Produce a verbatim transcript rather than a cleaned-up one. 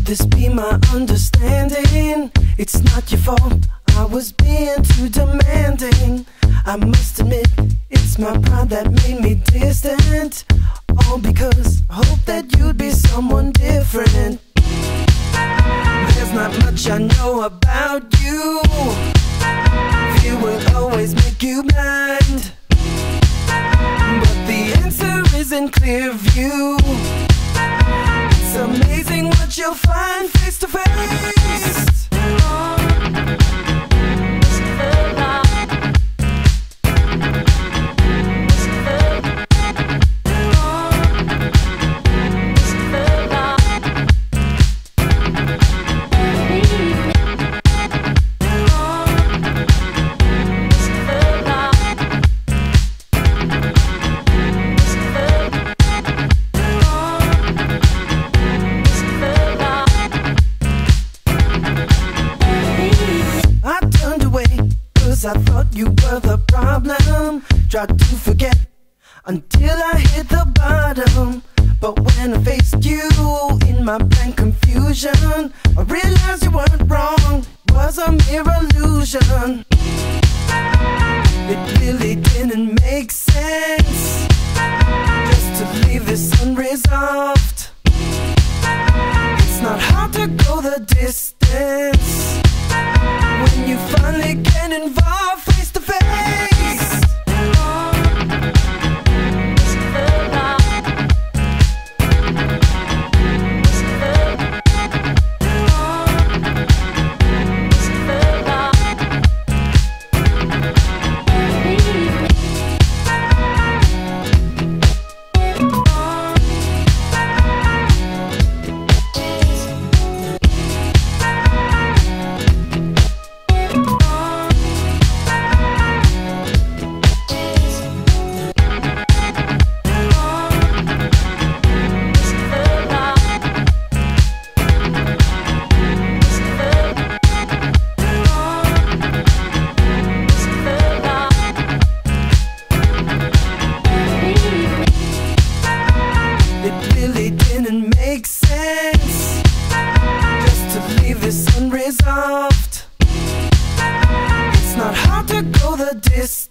this be my understanding? It's not your fault, I was being too demanding. I must admit, it's my pride that made me distant. All because I hope that you'd be someone different. There's not much I know about you. Fear will always make you blind, but the answer is in clear view. It's amazing what you'll find face to face. I thought you were the problem. Tried to forget until I hit the bottom. But when I faced you in my blank confusion, I realized you weren't wrong, it was a mere illusion. It really didn't make sense just to leave this unresolved. It's not hard to go the distance when you finally get involved face to face. Make sense just to leave this unresolved. It's not hard to go the distance